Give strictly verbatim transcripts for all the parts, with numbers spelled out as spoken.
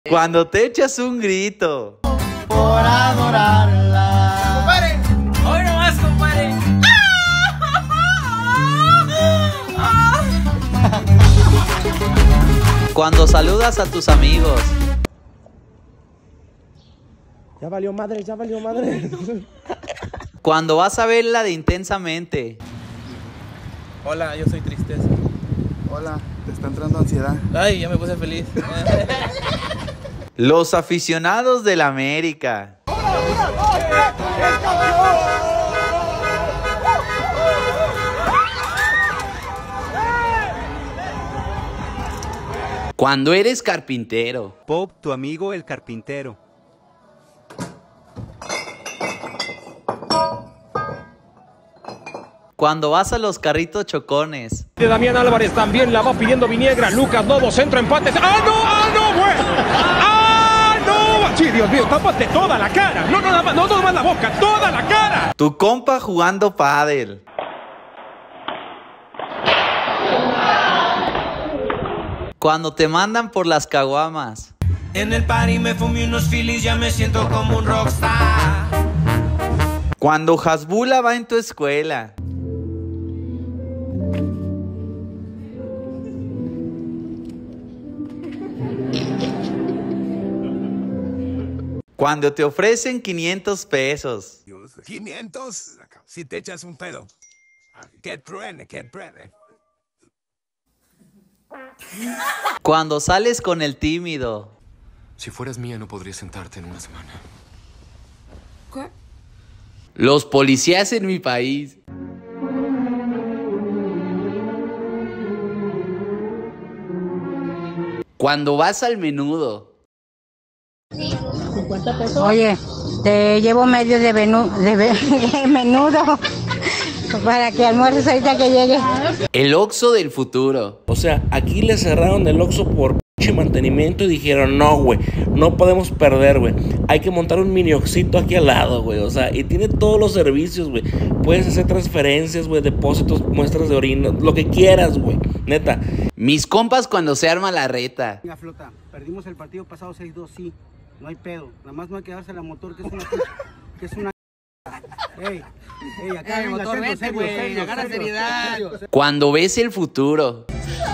Cuando te echas un grito por adorarla. Compadre, hoy nomás, compadre. Cuando saludas a tus amigos. Ya valió madre, ya valió madre. Cuando vas a verla de Intensamente. Hola, yo soy Tristeza. Hola, te está entrando ansiedad. Ay, ya me puse feliz. Los aficionados del América. Cuando eres carpintero. Pop, tu amigo el carpintero. Cuando vas a los carritos chocones. De Damián Álvarez también la va pidiendo Viniegra. Lucas Novo, centro, empate. ¡Ah, no! ¡Ah, no, güey! ¡Ah, no! Sí, Dios mío, tápate toda la cara. No, no, no, no, no más la boca, toda la cara. Tu compa jugando pádel. Cuando te mandan por las caguamas. En el party me fumé unos Phillies, ya me siento como un rockstar. Cuando Hasbula va en tu escuela. Cuando te ofrecen quinientos pesos. ¿quinientos? Si te echas un pedo. Get ready, get ready. Cuando sales con el tímido. Si fueras mía no podrías sentarte en una semana. ¿Qué? Los policías en mi país. Cuando vas al menudo. cincuenta pesos. Oye, te llevo medio de, menú, de, de menudo para que almuerces ahorita que llegue. El Oxxo del futuro. O sea, aquí le cerraron el Oxxo por pinche mantenimiento y dijeron, no, güey, no podemos perder, güey. Hay que montar un mini Oxxito aquí al lado, güey. O sea, y tiene todos los servicios, güey. Puedes hacer transferencias, güey, depósitos, muestras de orina, lo que quieras, güey. Neta. Mis compas cuando se arma la reta. Venga, Flota, perdimos el partido pasado seis dos, sí. No hay pedo. Nada más no hay que darse la motor, que es una... que es una... Ey, ey, acá el motor, serio, vete, serio, güey, serio, agarra serio, seriedad. serio, serio. Cuando ves el futuro.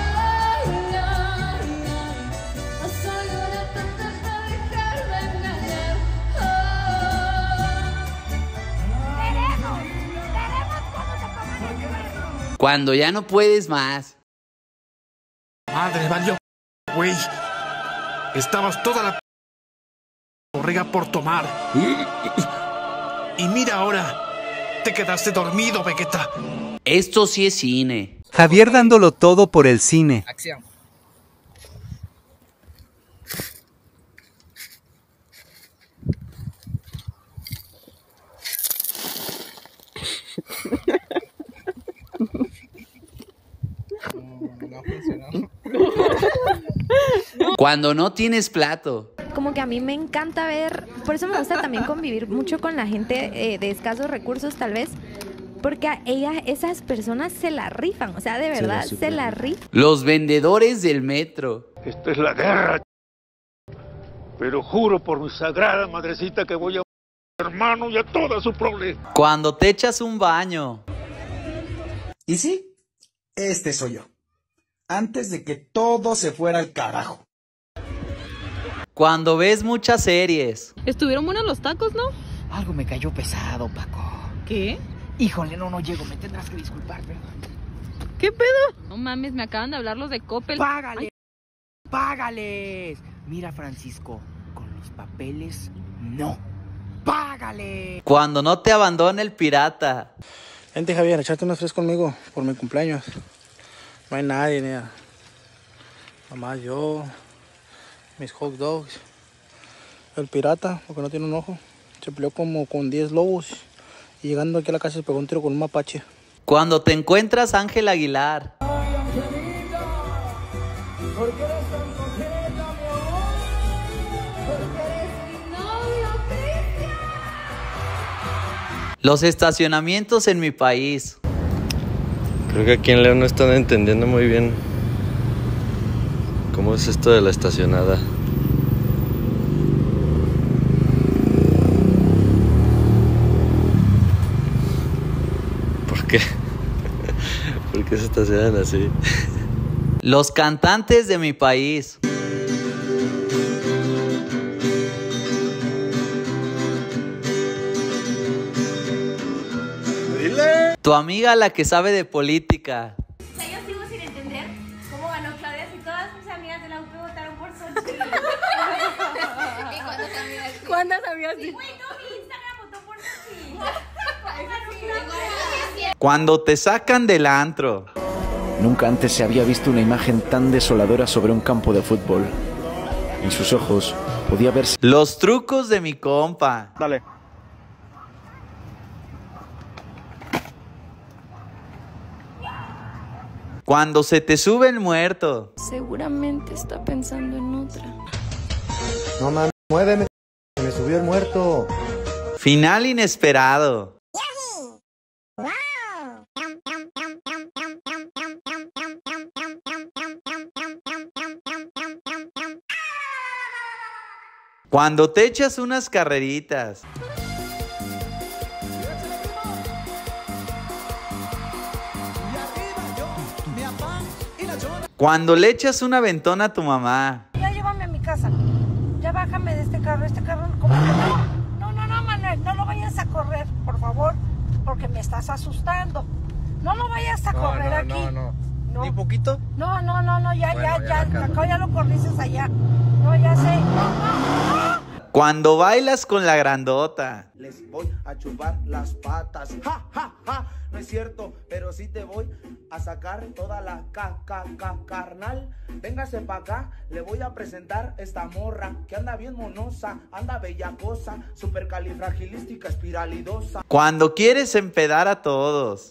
Cuando ya no puedes más. Madre, valió, güey. Estabas toda la borrega por tomar. Y mira ahora, te quedaste dormido, Vegeta. Esto sí es cine. Javier dándolo todo por el cine. Acción. No, no funcionó. Cuando no tienes plato. Como que a mí me encanta ver, por eso me gusta también convivir mucho con la gente eh, de escasos recursos tal vez, porque a ellas, esas personas se la rifan, o sea, de verdad, se la, se la rifan. Los vendedores del metro. Esta es la guerra, pero juro por mi sagrada madrecita que voy a hermano y a toda su prole. Cuando te echas un baño. ¿Y sí? Este soy yo. Antes de que todo se fuera al carajo. Cuando ves muchas series. Estuvieron buenos los tacos, ¿no? Algo me cayó pesado, Paco. ¿Qué? Híjole, no, no llego, me tendrás que disculpar, perdón. ¿Qué pedo? No mames, me acaban de hablar los de Coppel. ¡Págales! Ay. ¡Págales! Mira, Francisco, con los papeles, no. ¡Págale! Cuando no te abandona el pirata. Vente, Javier, echarte unos tres conmigo por mi cumpleaños. No hay nadie, ni nada. Nomás yo, mis hot dogs. El pirata, porque no tiene un ojo, se peleó como con diez lobos. Y llegando aquí a la casa se pegó un tiro con un mapache. Cuando te encuentras a Ángel Aguilar. ¿Por qué eres tan coqueta, mi amor? Porque eres mi novio, Cristian. Los estacionamientos en mi país. Creo que aquí en León no están entendiendo muy bien cómo es esto de la estacionada. qué? ¿Por qué se estacionan así? Los cantantes de mi país. Dile. Tu amiga la que sabe de política. O sea, yo sigo sin entender cómo ganó Claudia si todas mis amigas de la U P votaron por Xochitl. ¿Y cuántas amigas? ¿Cuántas amigas? Sí, güey, todo mi Instagram votó por Xochitl. Cuando te sacan del antro. Nunca antes se había visto una imagen tan desoladora sobre un campo de fútbol. En sus ojos podía verse... Los trucos de mi compa. Dale. Cuando se te sube el muerto. Seguramente está pensando en otra. No mames, muéveme. Se me subió el muerto. Final inesperado. Cuando te echas unas carreritas. Cuando le echas una ventona a tu mamá. Ya llévame a mi casa. Ya bájame de este carro. Este carro como que no. No, no, no, Manuel. No lo vayas a correr, por favor. Porque me estás asustando. No lo vayas a No, correr no, aquí. no, no. No. ¿Ni poquito? No, no, no, no. Ya, Bueno, ya, ya ya. la Acá ya lo corrices allá. No, ya sé. No, no, no. Cuando bailas con la grandota. Les voy a chupar las patas. Ja, ja, ja. No es cierto, pero sí te voy a sacar toda la caca, caca, carnal. Véngase pa' acá, le voy a presentar esta morra que anda bien monosa, anda bellacosa, supercalifragilística, espiralidosa. Cuando quieres empedar a todos.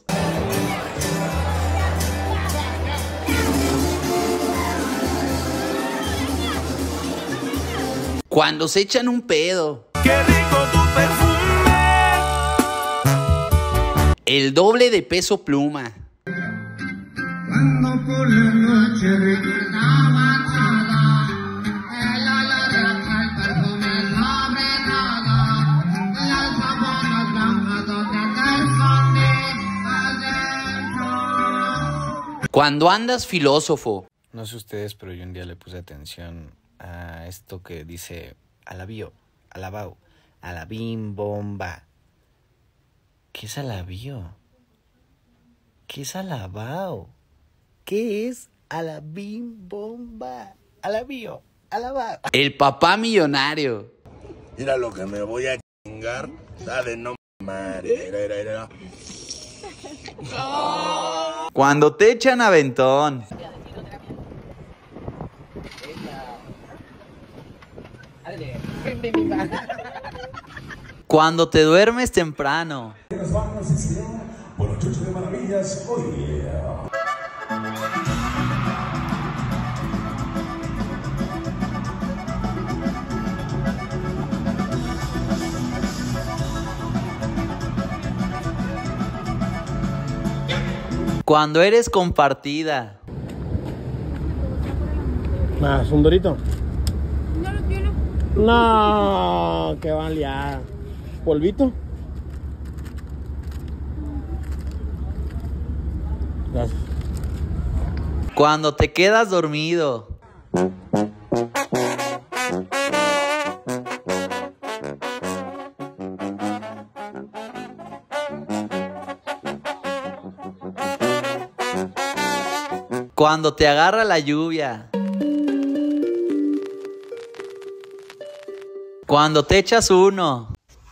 Cuando se echan un pedo. ¡Qué rico tu perfume! El doble de Peso Pluma. Cuando por la noche recordaba nada, el olor al perfume sobre nada, las sábanas blancas donde te escondí adentro. Cuando andas filósofo. No sé ustedes, pero yo un día le puse atención a esto que dice alabío, alabao, alabim bomba. ¿Qué es alabío? ¿Qué es alabao? ¿Qué es alabim bomba? Alabío, alabao. El papá millonario. Mira lo que me voy a chingar. Dale, no madre. Mira, mira, mira. Cuando te echan aventón. Cuando te duermes temprano. Nos vamos, sí, señor, por ocho de maravillas hoy. Cuando eres compartida. Más, un dorito. No lo quiero. No, qué van liada. ¿Polvito? Gracias. Cuando te quedas dormido. Cuando te agarra la lluvia. Cuando te echas uno.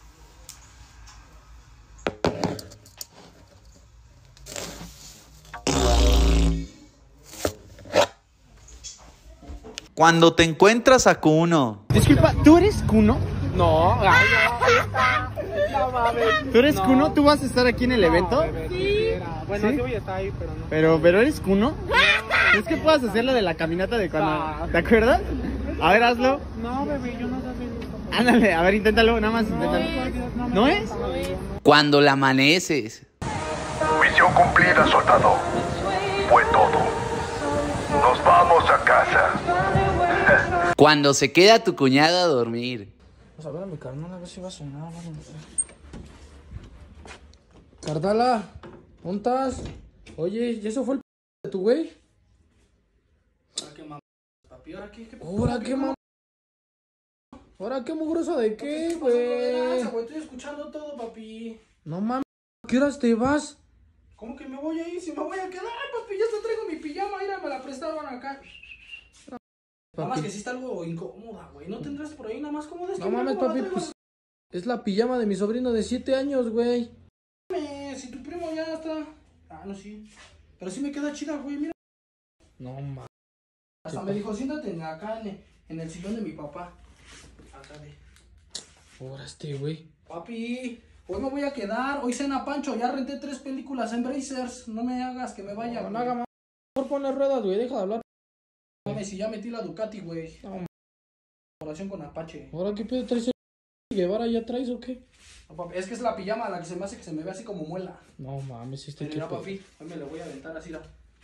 Cuando te encuentras a Kuno. Disculpa, ¿tú eres Kuno? No, ay, no. No mames. ¿Tú eres no. Kuno? ¿Tú vas a estar aquí en el no, evento? Bebé, sí. Bueno, sí voy a estar ahí, pero no. Pero, pero ¿eres Kuno? ¿Es que puedas hacer lo de la caminata de cuando... No. ¿Te acuerdas? A ver, hazlo. No, bebé, yo no sabía eso. Ándale, a ver, inténtalo, nada más inténtalo. ¿No es? ¿No es? Cuando la amaneces. Misión cumplida, soldado. Fue todo. Nos vamos a casa. Cuando se queda tu cuñada a dormir. Vamos a ver a mi carnal a ver si va a sonar. Vale. Cardala, ¿Dónde estás? Oye, ¿y eso fue el p de tu güey? Ahora qué mamá, papi, ahora qué, qué Ahora qué mamá. Ahora qué mugroso de qué, güey. Estoy escuchando todo, papi. No mames, ¿a qué horas te vas? ¿Cómo que me voy a ir? Si me voy a quedar, papi, ya te traigo mi pijama, mira, me la prestaron acá. No, nada más que sí está algo incómoda, güey. ¿No tendrás por ahí nada más cómoda? Es que no mames, papi, pues es la pijama de mi sobrino de siete años, güey. Si tu primo ya está... Ah, no, sí. Pero sí me queda chida, güey, mira. No mames. Hasta me dijo, siéntate acá en el, en el sillón de mi papá. Acá de... Ahora este, güey. Papi, hoy me voy a quedar. Hoy cena Pancho. Ya renté tres películas en Brazers. No me hagas que me vaya. No, no haga más. Por poner ruedas, güey. Deja de hablar. Mames, si ya metí la Ducati, güey. No, oración con Apache. ¿Ahora qué pedo traes? ¿Guevara ya traes o qué? No, papi, es que es la pijama la que se me hace que se me ve así como muela. No mames, este que... Mira, papi, hoy me lo voy a aventar así, la...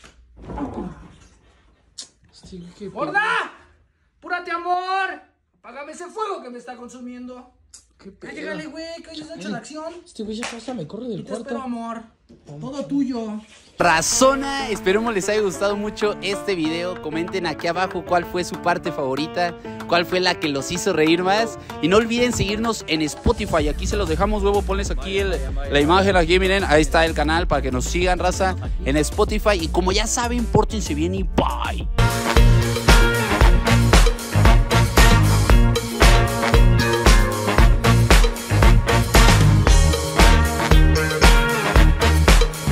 Sí, ¡Gorda! ¡Púrate, amor! ¡Apágame ese fuego que me está consumiendo! ¿Qué pedo? Ya llegale, güey, que hoy es hecho la acción. Este güey ya pasa, me corre del y te cuarto. Espero, amor. Todo tuyo. Razona, esperemos les haya gustado mucho este video. Comenten aquí abajo cuál fue su parte favorita, cuál fue la que los hizo reír más. Y no olviden seguirnos en Spotify. Aquí se los dejamos, luego ponles aquí el, la imagen, aquí miren, ahí está el canal para que nos sigan, raza, en Spotify. Y como ya saben, pórtense bien y bye.